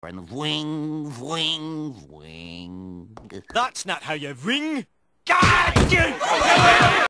And vwing, vwing, vwing. That's not how you ring. God, you!